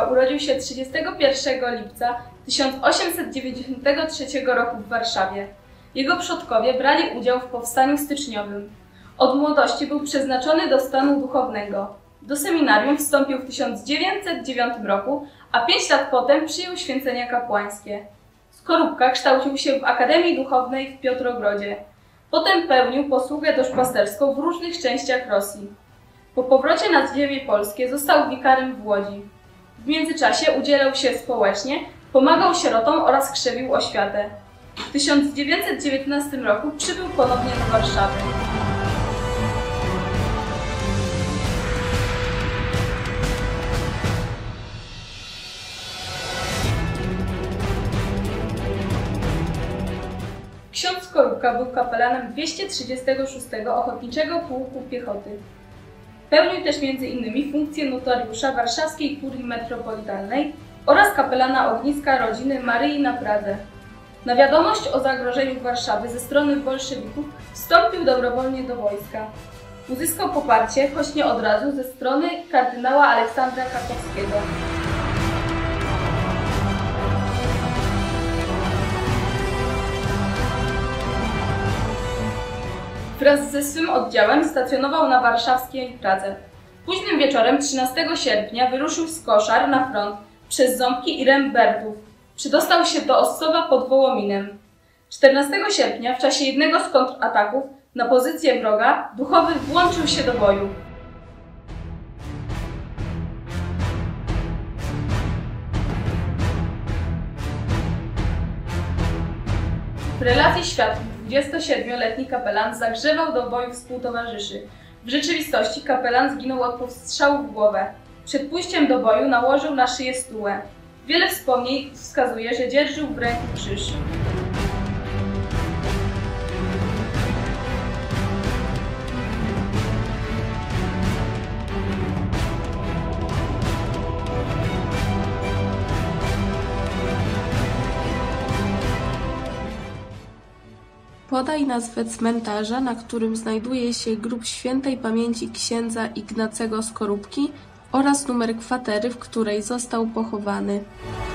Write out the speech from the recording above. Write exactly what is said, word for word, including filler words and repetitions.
urodził się trzydziestego pierwszego lipca tysiąc osiemset dziewięćdziesiątego trzeciego roku w Warszawie. Jego przodkowie brali udział w powstaniu styczniowym. Od młodości był przeznaczony do stanu duchownego. Do seminarium wstąpił w tysiąc dziewięćset dziewiątym roku, a pięć lat potem przyjął święcenia kapłańskie. Skorupka kształcił się w Akademii Duchownej w Piotrogrodzie. Potem pełnił posługę duszpasterską w różnych częściach Rosji. Po powrocie na ziemię polskie został wikarym w Łodzi. W międzyczasie udzielał się społecznie, pomagał sierotom oraz krzewił oświatę. W tysiąc dziewięćset dziewiętnastym roku przybył ponownie do Warszawy. Ksiądz Skorupka był kapelanem dwieście trzydziestego szóstego Ochotniczego Pułku Piechoty. Pełnił też między innymi funkcję notariusza Warszawskiej Kurii Metropolitalnej oraz kapelana ogniska rodziny Maryi na Pradze. Na wiadomość o zagrożeniu Warszawy ze strony bolszewików wstąpił dobrowolnie do wojska. Uzyskał poparcie, choć nie od razu, ze strony kardynała Aleksandra Karkowskiego. Wraz ze swym oddziałem stacjonował na warszawskiej Pradze. Późnym wieczorem trzynastego sierpnia wyruszył z Koszar na front przez Ząbki i Rembertów. Przydostał się do Ossowa pod Wołominem. czternastego sierpnia w czasie jednego z kontrataków na pozycję wroga duchowy włączył się do boju. W relacji świadków dwudziestosiedmioletni kapelan zagrzewał do boju współtowarzyszy. W rzeczywistości kapelan zginął od postrzału w głowę. Przed pójściem do boju nałożył na szyję stułę. Wiele wspomnień wskazuje, że dzierżył w ręku krzyż. Podaj nazwę cmentarza, na którym znajduje się grób świętej pamięci księdza Ignacego Skorupki oraz numer kwatery, w której został pochowany.